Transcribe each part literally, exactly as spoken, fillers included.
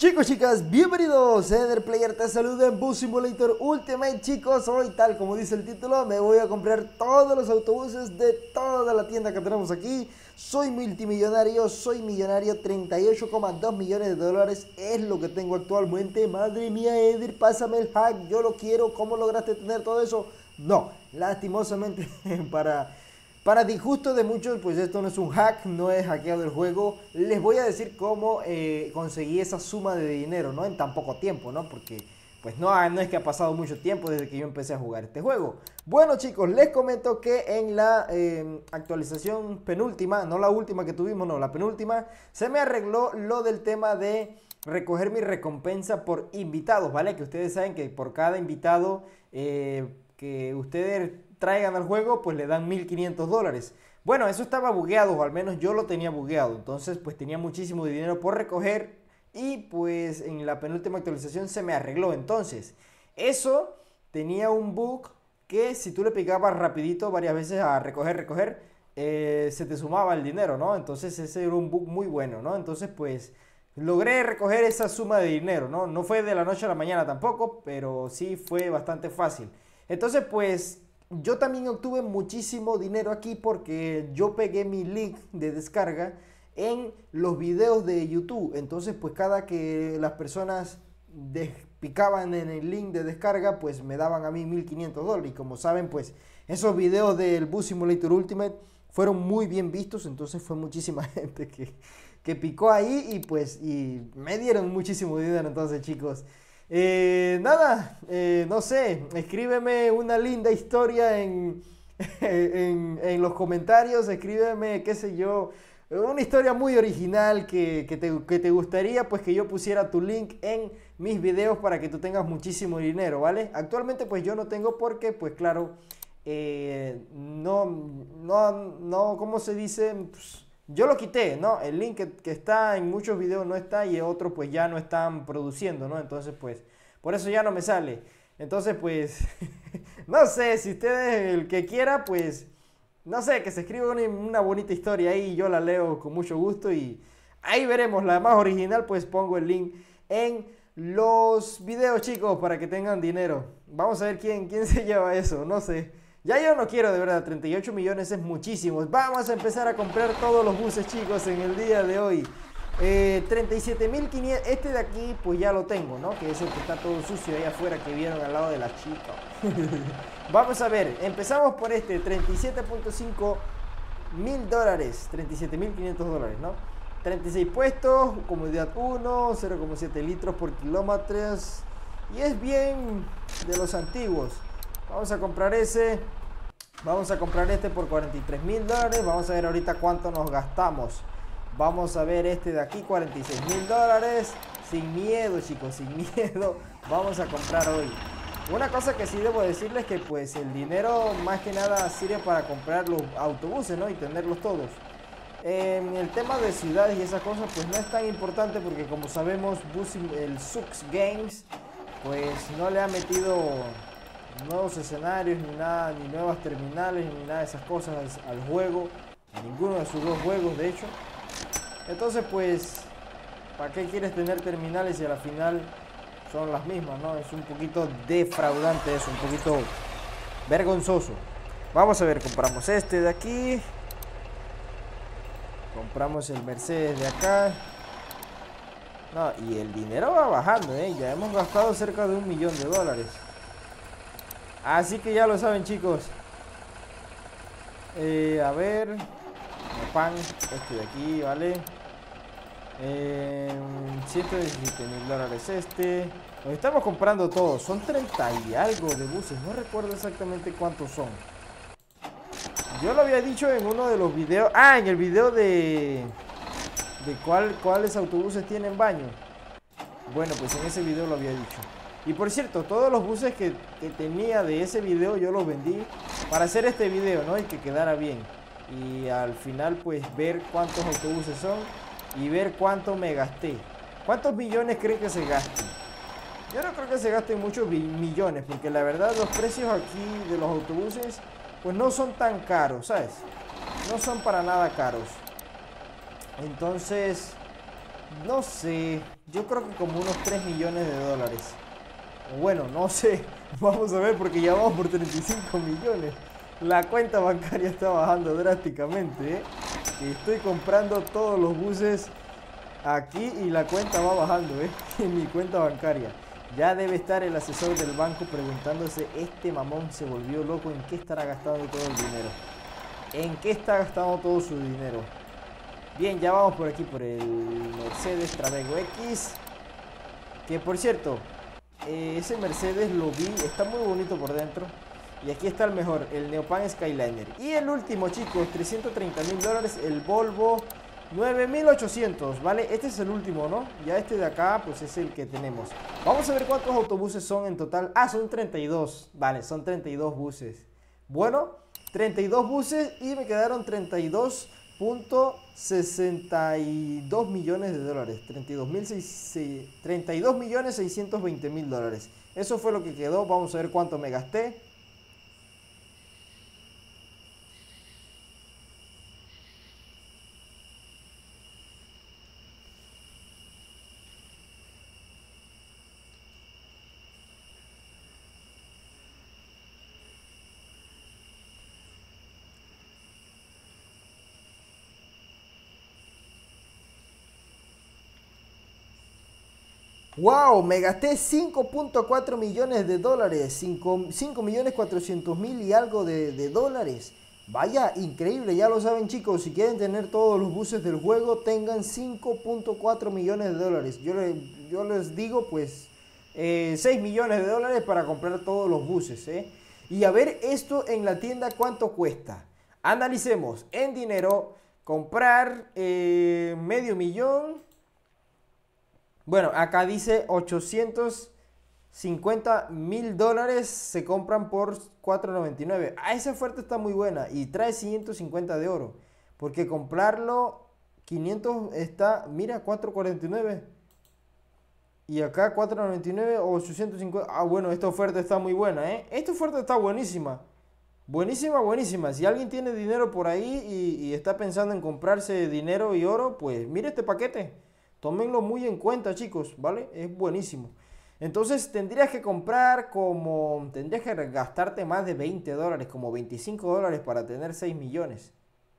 Chicos, chicas, bienvenidos a Ender Player, te saluda en Bus Simulator Ultimate. Chicos, hoy, tal como dice el título, me voy a comprar todos los autobuses de toda la tienda que tenemos aquí. Soy multimillonario, soy millonario, treinta y ocho coma dos millones de dólares es lo que tengo actualmente. Madre mía, Eder, pásame el hack, yo lo quiero. ¿Cómo lograste tener todo eso? No, lastimosamente para... Para disgusto de muchos, pues esto no es un hack, no es hackeado el juego. Les voy a decir cómo eh, conseguí esa suma de dinero, ¿no? En tan poco tiempo, ¿no? Porque, pues no, no es que ha pasado mucho tiempo desde que yo empecé a jugar este juego. Bueno, chicos, les comento que en la eh, actualización penúltima, no la última que tuvimos, no, la penúltima, se me arregló lo del tema de recoger mi recompensa por invitados, ¿vale? Que ustedes saben que por cada invitado eh, que ustedes traigan al juego, pues le dan mil quinientos dólares. Bueno, eso estaba bugueado, o al menos yo lo tenía bugueado. Entonces, pues tenía muchísimo dinero por recoger. Y pues en la penúltima actualización se me arregló. Entonces, eso tenía un bug que si tú le picabas rapidito varias veces a recoger, recoger, eh, se te sumaba el dinero, ¿no? Entonces ese era un bug muy bueno, ¿no? Entonces, pues logré recoger esa suma de dinero, ¿no? No fue de la noche a la mañana tampoco, pero sí fue bastante fácil. Entonces, pues yo también obtuve muchísimo dinero aquí porque yo pegué mi link de descarga en los videos de YouTube. Entonces, pues cada que las personas picaban en el link de descarga, pues me daban a mí mil quinientos dólares. Y como saben, pues esos videos del Bus Simulator Ultimate fueron muy bien vistos. Entonces fue muchísima gente que, que picó ahí y pues y me dieron muchísimo dinero. Entonces, chicos, Eh, nada, eh, no sé, escríbeme una linda historia en, en, en los comentarios, escríbeme, qué sé yo, una historia muy original que, que, te, que te gustaría pues que yo pusiera tu link en mis videos para que tú tengas muchísimo dinero, ¿vale? Actualmente pues yo no tengo porque pues claro, eh, no, no, no, ¿cómo se dice? Pues, yo lo quité, ¿no? El link que, que está en muchos videos no está y otros pues ya no están produciendo, ¿no? Entonces pues por eso ya no me sale. Entonces pues no sé, si usted el que quiera pues no sé, que se escriba una, una bonita historia ahí y yo la leo con mucho gusto y ahí veremos. La más original pues pongo el link en los videos, chicos, para que tengan dinero. Vamos a ver quién, quién se lleva eso, no sé. Ya yo no quiero, de verdad, treinta y ocho millones es muchísimo. Vamos a empezar a comprar todos los buses, chicos, en el día de hoy. Eh, treinta y siete mil quinientos, este de aquí pues ya lo tengo, ¿no? Que es el que está todo sucio ahí afuera que vieron al lado de la chica. Vamos a ver, empezamos por este, treinta y siete punto cinco mil dólares, treinta y siete mil quinientos dólares, ¿no? treinta y seis puestos, comodidad uno, cero coma siete litros por kilómetros. Y es bien de los antiguos. Vamos a comprar ese. Vamos a comprar este por cuarenta y tres mil dólares. Vamos a ver ahorita cuánto nos gastamos. Vamos a ver este de aquí, cuarenta y seis mil dólares. Sin miedo, chicos, sin miedo. Vamos a comprar hoy. Una cosa que sí debo decirles que pues el dinero más que nada sirve para comprar los autobuses, ¿no? Y tenerlos todos. En el tema de ciudades y esas cosas pues no es tan importante porque como sabemos el Sux Games pues no le ha metido nuevos escenarios ni nada, ni nuevas terminales ni nada de esas cosas al, al juego, a ninguno de sus dos juegos de hecho. Entonces pues ¿para qué quieres tener terminales si a la final son las mismas, no? Es un poquito defraudante eso, un poquito vergonzoso. Vamos a ver, compramos este de aquí, compramos el Mercedes de acá. No, y el dinero va bajando, ¿eh? Ya hemos gastado cerca de un millón de dólares. Así que ya lo saben, chicos. Eh, a ver. Pan, este de aquí, ¿vale? Eh, ciento diecisiete mil dólares este. Nos estamos comprando todos. Son treinta y algo de buses. No recuerdo exactamente cuántos son. Yo lo había dicho en uno de los videos. Ah, en el video de... De cuál, cuáles autobuses tienen baño. Bueno, pues en ese video lo había dicho. Y por cierto, todos los buses que, que tenía de ese video yo los vendí para hacer este video, ¿no? Y que quedara bien. Y al final pues ver cuántos autobuses son y ver cuánto me gasté. ¿Cuántos millones creen que se gasten? Yo no creo que se gasten muchos millones porque la verdad los precios aquí de los autobuses pues no son tan caros, ¿sabes? No son para nada caros. Entonces No sé, yo creo que como unos tres millones de dólares. Bueno, no sé, vamos a ver porque ya vamos por treinta y cinco millones. La cuenta bancaria está bajando drásticamente, ¿eh? Estoy comprando todos los buses aquí y la cuenta va bajando, ¿eh? En mi cuenta bancaria. Ya debe estar el asesor del banco preguntándose, este mamón se volvió loco, ¿en qué estará gastando todo el dinero? ¿En qué está gastando todo su dinero? Bien, ya vamos por aquí, por el Mercedes Travego X. Que por cierto, eh, ese Mercedes lo vi, está muy bonito por dentro. Y aquí está el mejor, el Neopan Skyliner. Y el último, chicos, trescientos treinta mil dólares, el Volvo nueve mil ochocientos, ¿vale? Este es el último, ¿no? Ya este de acá, pues es el que tenemos. Vamos a ver cuántos autobuses son en total. Ah, son treinta y dos, vale, son treinta y dos buses. Bueno, treinta y dos buses y me quedaron treinta y dos punto sesenta y dos millones de dólares. treinta y dos millones seiscientos veinte mil dólares. Eso fue lo que quedó. Vamos a ver cuánto me gasté. Wow, me gasté cinco punto cuatro millones de dólares, cinco millones cuatrocientos mil y algo de, de dólares. Vaya, increíble, ya lo saben chicos, si quieren tener todos los buses del juego, tengan cinco punto cuatro millones de dólares. Yo, le, yo les digo pues eh, seis millones de dólares para comprar todos los buses. ¿eh? Y a ver esto en la tienda cuánto cuesta. Analicemos en dinero, comprar eh, medio millón. Bueno, acá dice ochocientos cincuenta mil dólares se compran por cuatro noventa y nueve. Ah, esa oferta está muy buena y trae ciento cincuenta de oro. Porque comprarlo quinientos está, mira, cuatro cuarenta y nueve. Y acá cuatro noventa y nueve o ochocientos cincuenta. Ah, bueno, esta oferta está muy buena, ¿eh? Esta oferta está buenísima. Buenísima, buenísima. Si alguien tiene dinero por ahí y, y está pensando en comprarse dinero y oro, pues mire este paquete. Tómenlo muy en cuenta, chicos, ¿vale? Es buenísimo. Entonces tendrías que comprar como... Tendrías que gastarte más de veinte dólares, como veinticinco dólares para tener seis millones.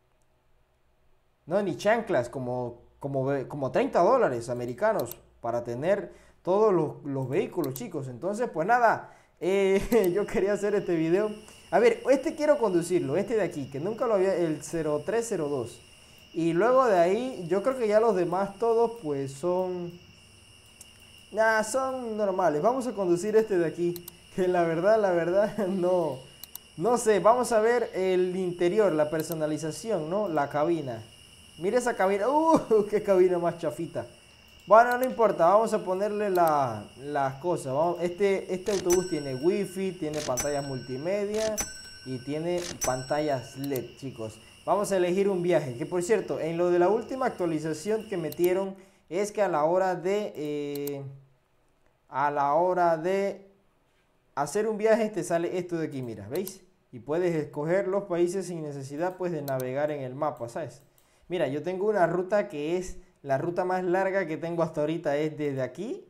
No, ni chanclas, como, como, como treinta dólares americanos para tener todos los, los vehículos, chicos. Entonces, pues nada, eh, yo quería hacer este video. A ver, este quiero conducirlo, este de aquí, que nunca lo había... El cero tres cero dos. Y luego de ahí, yo creo que ya los demás todos pues son... Nah, son normales. Vamos a conducir este de aquí. Que la verdad, la verdad, no... No sé, vamos a ver el interior, la personalización, ¿no? La cabina. Mira esa cabina. ¡Uh! ¡Qué cabina más chafita! Bueno, no importa, vamos a ponerle la, las cosas. Vamos, este, este autobús tiene wifi, tiene pantallas multimedia y tiene pantallas L E D, chicos. Vamos a elegir un viaje, que por cierto, en lo de la última actualización que metieron es que a la hora de eh, a la hora de hacer un viaje te sale esto de aquí, mira, ¿veis? Y puedes escoger los países sin necesidad pues de navegar en el mapa, ¿sabes? Mira, yo tengo una ruta que es la ruta más larga que tengo hasta ahorita, es desde aquí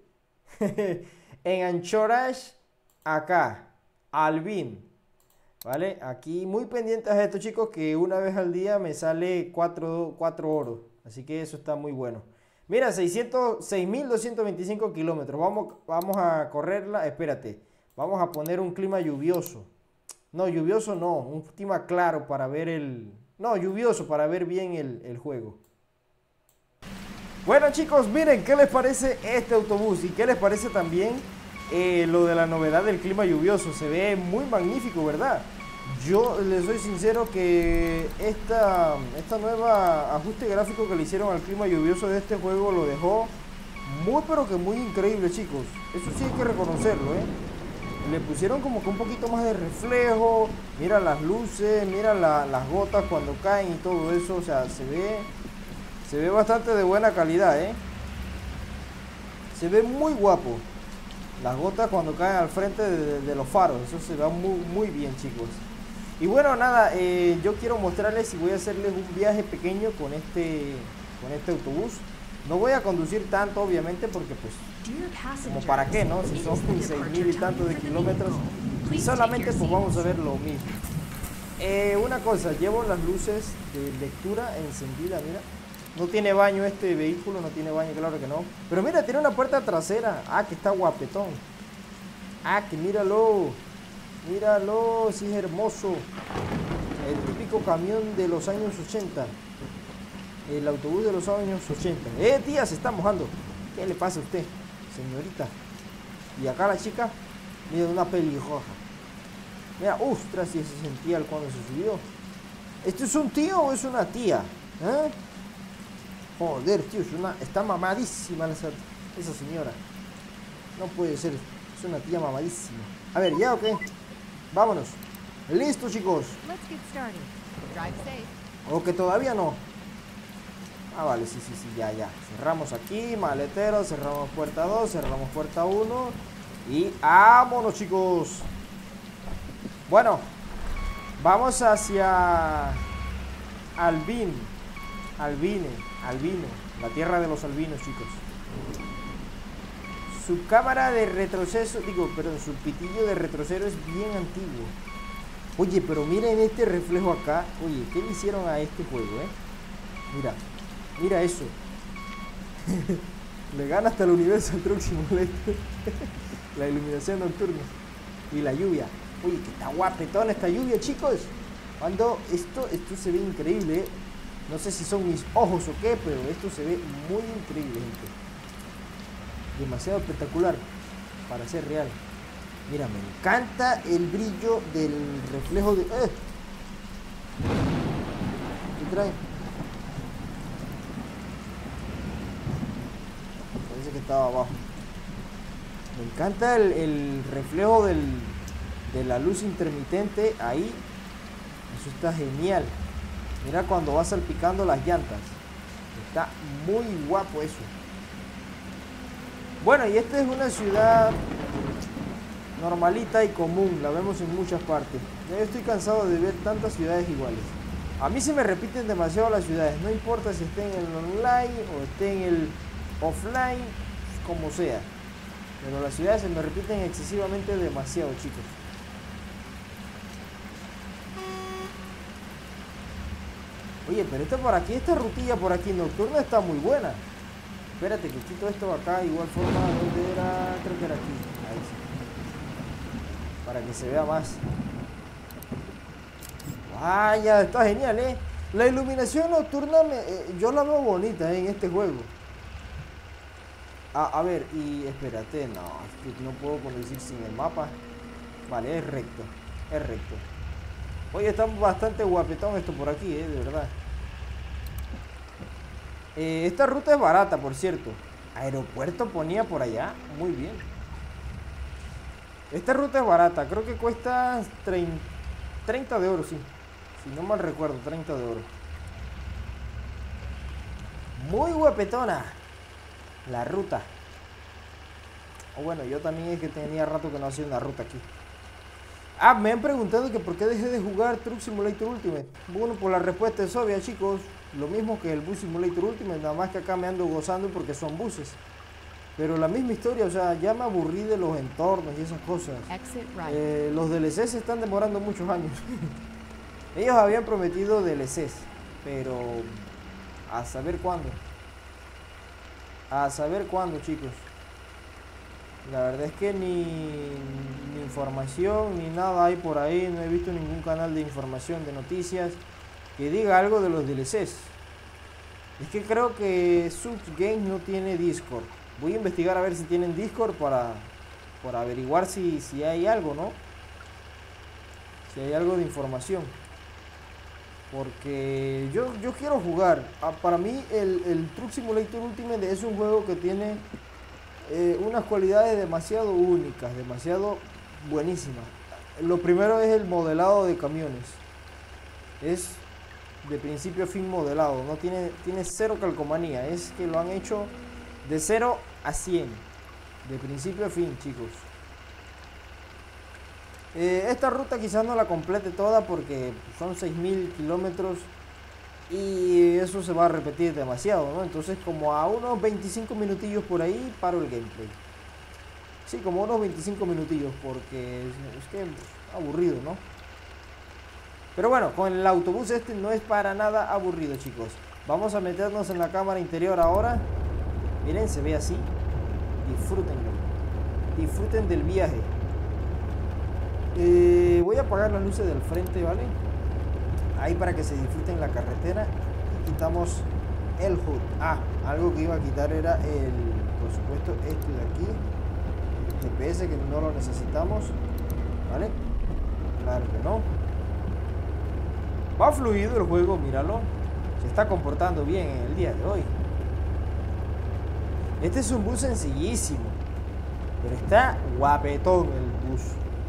en Anchorage acá, Alvin. ¿Vale? Aquí muy pendientes a esto, chicos, que una vez al día me sale cuatro oros. Así que eso está muy bueno. Mira, seis mil doscientos veinticinco kilómetros. Vamos, vamos a correrla. Espérate. Vamos a poner un clima lluvioso. No, lluvioso no. Un clima claro para ver el... No, lluvioso para ver bien el, el juego. Bueno, chicos, miren, ¿qué les parece este autobús? ¿Y qué les parece también eh, lo de la novedad del clima lluvioso? Se ve muy magnífico, ¿verdad? Yo les soy sincero que esta, esta nueva ajuste gráfico que le hicieron al clima lluvioso de este juego lo dejó muy pero que muy increíble, chicos. Eso sí hay que reconocerlo, ¿eh? Le pusieron como que un poquito más de reflejo. Mira las luces, mira la, las gotas cuando caen y todo eso. O sea, se ve, se ve bastante de buena calidad, ¿eh? Se ve muy guapo. Las gotas cuando caen al frente de, de, de los faros. Eso se ve muy, muy bien, chicos. Y bueno, nada, eh, yo quiero mostrarles y voy a hacerles un viaje pequeño con este, con este autobús. No voy a conducir tanto, obviamente, porque pues, como para qué, ¿no? Si son seis mil y tantos de kilómetros, solamente pues vamos a ver lo mismo. Eh, una cosa, llevo las luces de lectura encendida, mira. No tiene baño este vehículo, no tiene baño, claro que no. Pero mira, tiene una puerta trasera. Ah, que está guapetón. Ah, que míralo. Míralo, sí es hermoso. El típico camión de los años ochenta. El autobús de los años ochenta. Eh, tía, se está mojando. ¿Qué le pasa a usted, señorita? Y acá la chica, mira, una pelirroja. Mira, ostras, si se sentía cuando se subió. ¿Esto es un tío o es una tía? ¿Eh? Joder, tío, es una, está mamadísima esa, esa señora. No puede ser, es una tía mamadísima. A ver, ¿ya o qué? Vámonos. Listo, chicos. O que todavía no. Ah, vale, sí, sí, sí, ya, ya. Cerramos aquí, maletero, cerramos puerta dos, cerramos puerta uno. Y vámonos, chicos. Bueno, vamos hacia Albin. Albine, Albino, la tierra de los albinos, chicos. Su cámara de retroceso, digo, perdón, su pitillo de retroceso es bien antiguo. Oye, pero miren este reflejo acá. Oye, ¿qué le hicieron a este juego, eh? Mira, mira eso. Le gana hasta el universo al Truck Simulator. La iluminación nocturna. Y la lluvia. Oye, que está guapetona esta lluvia, chicos. Cuando esto, esto se ve increíble, ¿eh? No sé si son mis ojos o qué, pero esto se ve muy increíble, gente. Demasiado espectacular para ser real. Mira, me encanta el brillo del reflejo de... ¡Eh! ¿Qué trae? Parece que estaba abajo. Me encanta el, el reflejo del, de la luz intermitente ahí. Eso está genial. Mira cuando va salpicando las llantas. Está muy guapo eso. Bueno, y esta es una ciudad normalita y común. La vemos en muchas partes. Ya estoy cansado de ver tantas ciudades iguales. A mí se me repiten demasiado las ciudades. No importa si estén en el online o estén en el offline, como sea. Pero las ciudades se me repiten excesivamente demasiado, chicos. Oye, pero esta por aquí, esta rutilla por aquí nocturna está muy buena. Espérate que quito esto acá, igual forma, ¿dónde era? Creo que era aquí. Ahí sí. Para que se vea más. Vaya, está genial, ¿eh? La iluminación nocturna, me, eh, yo la veo bonita, ¿eh? En este juego. A, a ver, y espérate, no, es que no puedo conducir sin el mapa. Vale, es recto, es recto. Oye, está bastante guapetón esto por aquí, eh, de verdad. Eh, esta ruta es barata, por cierto. Aeropuerto ponía por allá. Muy bien. Esta ruta es barata. Creo que cuesta treinta de oro, sí. Si no mal recuerdo, treinta de oro. Muy guapetona la ruta. O bueno, yo también es que tenía rato que no hacía una ruta aquí. Ah, me han preguntado que por qué dejé de jugar Truck Simulator Ultimate. Bueno, pues la respuesta es obvia, chicos. Lo mismo que el Bus Simulator Ultimate, nada más que acá me ando gozando porque son buses. Pero la misma historia, o sea, ya me aburrí de los entornos y esas cosas. Eh, los D L Cs se están demorando muchos años. Ellos habían prometido D L Cs, pero a saber cuándo. A saber cuándo, chicos. La verdad es que ni, ni información ni nada hay por ahí. No he visto ningún canal de información, de noticias que diga algo de los D L Cs. Es que creo que Such Games no tiene Discord. Voy a investigar a ver si tienen Discord para, para averiguar si, si hay algo, ¿no? Si hay algo de información. Porque yo, yo quiero jugar. Para mí el, el Truck Simulator Ultimate es un juego que tiene eh, unas cualidades demasiado únicas, demasiado buenísimas. Lo primero es el modelado de camiones. Es de principio a fin modelado. No tiene, tiene cero calcomanía. Es que lo han hecho de cero a cien. De principio a fin, chicos. Eh, esta ruta quizás no la complete toda porque son seis mil kilómetros y eso se va a repetir demasiado, ¿no? Entonces como a unos veinticinco minutillos por ahí paro el gameplay. Sí, como unos veinticinco minutillos, porque es, es que es aburrido, ¿no? Pero bueno, con el autobús este no es para nada aburrido, chicos. Vamos a meternos en la cámara interior ahora. Miren, se ve así. Disfrútenlo. Disfruten del viaje. Eh, voy a apagar las luces del frente, ¿vale? Ahí para que se disfruten la carretera. Y quitamos el H U D. Ah, algo que iba a quitar era el, por supuesto, este de aquí. El G P S, que no lo necesitamos. ¿Vale? Claro que no. Va fluido el juego, míralo. Se está comportando bien en el día de hoy. Este es un bus sencillísimo, pero está guapetón el bus.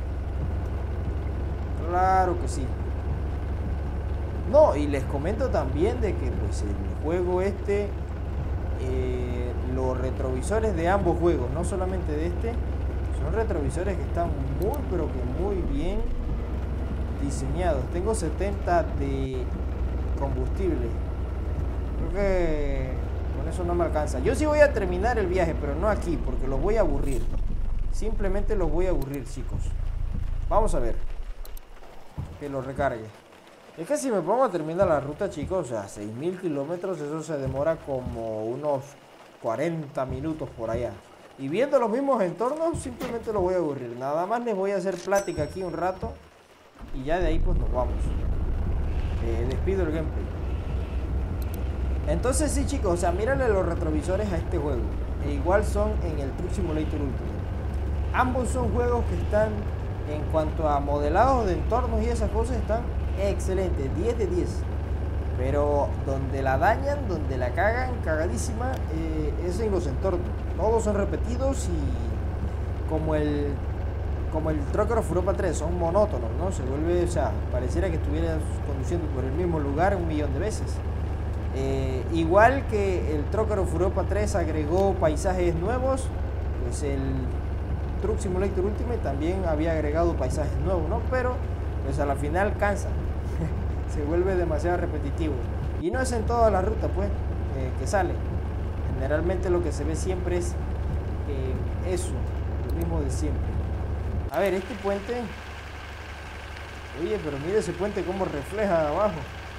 Claro que sí. No, y les comento también de que pues el juego este, eh, los retrovisores de ambos juegos, no solamente de este, son retrovisores que están muy pero que muy bien diseñados. Tengo setenta de combustible. Creo que con eso no me alcanza. Yo sí voy a terminar el viaje, pero no aquí, porque los voy a aburrir. Simplemente los voy a aburrir, chicos. Vamos a ver. Que lo recargue. Es que si me pongo a terminar la ruta, chicos, o sea, seis mil kilómetros, eso se demora como unos cuarenta minutos por allá. Y viendo los mismos entornos, simplemente los voy a aburrir. Nada más les voy a hacer plática aquí un rato. Y ya de ahí pues nos vamos. Eh, despido el gameplay. Entonces sí, chicos, o sea, mírenle los retrovisores a este juego. E igual son en el Truck Simulator Ultimate. Ambos son juegos que están, en cuanto a modelados de entornos y esas cosas, están excelentes, diez de diez. Pero donde la dañan, donde la cagan, cagadísima, eh, es en los entornos. Todos son repetidos y como el como el Trucker of Europa tres, son monótonos, ¿no? Se vuelve, o sea, pareciera que estuvieras conduciendo por el mismo lugar un millón de veces. Eh, igual que el Trucker of Europa tres agregó paisajes nuevos, pues el Truck Simulator Ultimate también había agregado paisajes nuevos, ¿no? Pero pues a la final cansa. Se vuelve demasiado repetitivo. Y no es en todas las rutas, pues, eh, que sale. Generalmente lo que se ve siempre es eh, eso, lo mismo de siempre. A ver, este puente... Oye, pero mire ese puente cómo refleja abajo.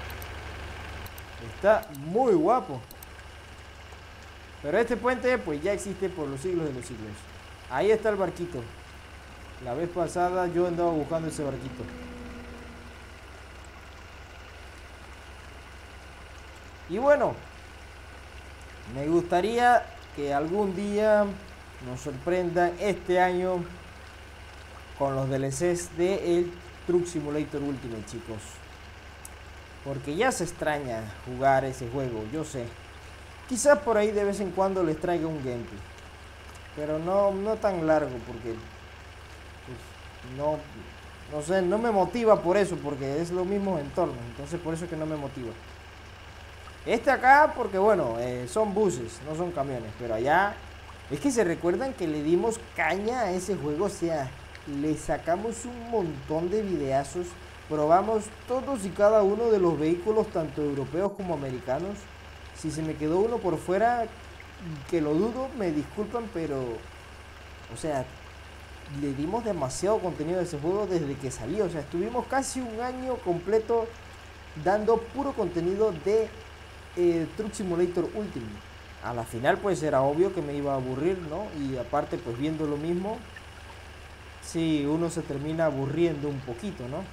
Está muy guapo. Pero este puente pues ya existe por los siglos de los siglos. Ahí está el barquito. La vez pasada yo andaba buscando ese barquito. Y bueno, me gustaría que algún día nos sorprendan este año con los D L Cs de el Truck Simulator Ultimate, chicos. Porque ya se extraña jugar ese juego, yo sé. Quizás por ahí de vez en cuando les traiga un gameplay. Pero no, no tan largo, porque pues, no, no sé, no me motiva por eso, porque es lo mismo entorno. Entonces por eso es que no me motiva. Este acá, porque bueno, eh, son buses, no son camiones. Pero allá, es que se recuerdan que le dimos caña a ese juego, o sea, le sacamos un montón de videazos. Probamos todos y cada uno de los vehículos, tanto europeos como americanos. Si se me quedó uno por fuera, que lo dudo, me disculpan, pero... O sea, le dimos demasiado contenido a ese juego desde que salió. O sea, estuvimos casi un año completo dando puro contenido de eh, Truck Simulator Ultimate. A la final pues era obvio que me iba a aburrir, ¿no? Y aparte pues viendo lo mismo, sí, uno se termina aburriendo un poquito, ¿no?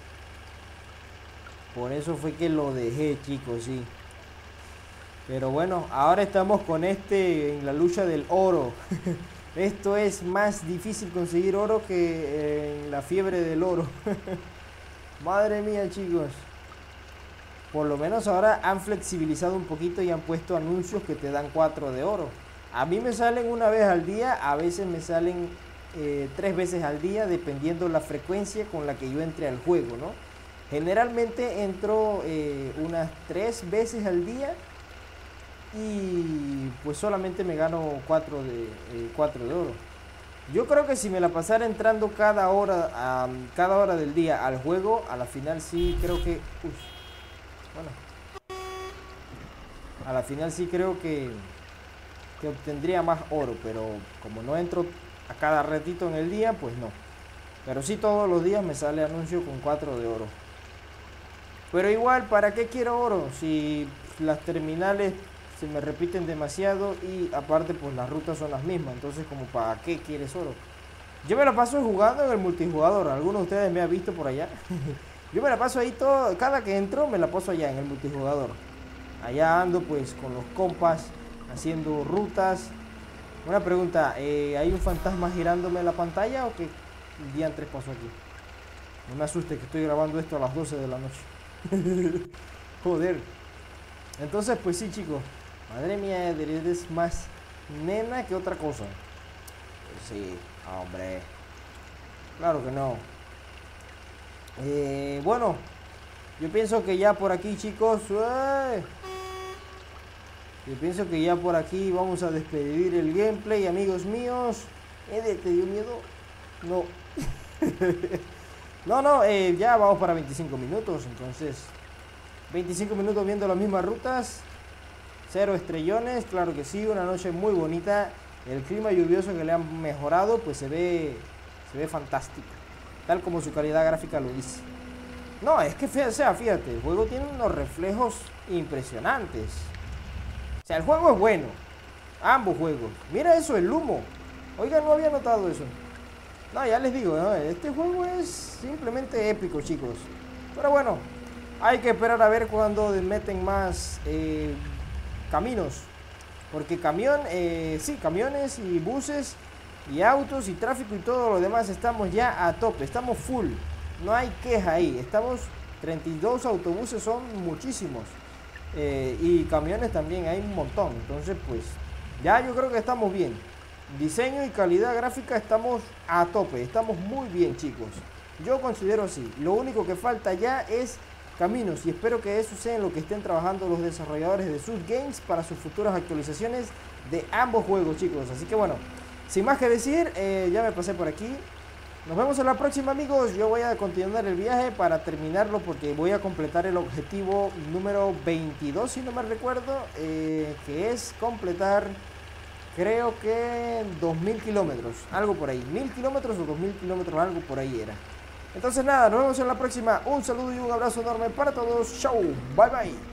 Por eso fue que lo dejé, chicos, sí. Pero bueno, ahora estamos con este en la lucha del oro. Esto es más difícil conseguir oro que en la fiebre del oro. Madre mía, chicos. Por lo menos ahora han flexibilizado un poquito y han puesto anuncios que te dan cuatro de oro. A mí me salen una vez al día, a veces me salen eh, tres veces al día, dependiendo la frecuencia con la que yo entre al juego, ¿no? Generalmente entro eh, unas tres veces al día y pues solamente me gano cuatro de, eh, cuatro de oro. Yo creo que si me la pasara entrando cada hora, um, cada hora del día al juego, a la final sí creo que... Uf, bueno, a la final sí creo que, que obtendría más oro, pero como no entro a cada ratito en el día, pues no. Pero sí todos los días me sale anuncio con cuatro de oro. Pero igual, ¿para qué quiero oro? Si las terminales se me repiten demasiado y aparte pues las rutas son las mismas. Entonces como ¿para qué quieres oro? Yo me la paso jugando en el multijugador. ¿Alguno de ustedes me ha visto por allá? Yo me la paso ahí todo, cada que entro me la paso allá en el multijugador. Allá ando pues con los compas haciendo rutas. Una pregunta, eh, ¿hay un fantasma girándome en la pantalla o qué diantres pasó aquí? No me asuste que estoy grabando esto a las doce de la noche. Joder. Entonces pues sí, chicos. Madre mía, eres más nena que otra cosa. Pues sí, hombre. Claro que no. Eh, bueno, yo pienso que ya por aquí, chicos. ¡Uey! Yo pienso que ya por aquí vamos a despedir el gameplay, amigos míos. ¿Eh, ¿Te dio miedo? No. No, no, eh, ya vamos para veinticinco minutos. Entonces, veinticinco minutos viendo las mismas rutas. Cero estrellones, claro que sí. Una noche muy bonita. El clima lluvioso que le han mejorado, pues se ve, se ve fantástico. Tal como su calidad gráfica lo dice. No, es que, o sea, fíjate, el juego tiene unos reflejos impresionantes. O sea, el juego es bueno. Ambos juegos. Mira eso, el humo. Oigan, no había notado eso. No, ya les digo, ¿no? Este juego es simplemente épico, chicos. Pero bueno, hay que esperar a ver cuando meten más eh, caminos. Porque camión, eh, sí, camiones y buses y autos y tráfico y todo lo demás estamos ya a tope. Estamos full. No hay queja ahí. Estamos treinta y dos autobuses, son muchísimos. Eh, y camiones también hay un montón. Entonces pues ya yo creo que estamos bien. Diseño y calidad gráfica estamos a tope. Estamos muy bien, chicos. Yo considero así. Lo único que falta ya es caminos. Y espero que eso sea en lo que estén trabajando los desarrolladores de Zoot Games para sus futuras actualizaciones de ambos juegos, chicos. Así que bueno, sin más que decir, eh, ya me pasé por aquí. Nos vemos en la próxima, amigos. Yo voy a continuar el viaje para terminarlo porque voy a completar el objetivo número veintidós, si no me recuerdo, eh, que es completar, creo que dos mil kilómetros, algo por ahí, mil kilómetros o dos mil kilómetros, algo por ahí era. Entonces nada, nos vemos en la próxima. Un saludo y un abrazo enorme para todos. Chau, bye bye.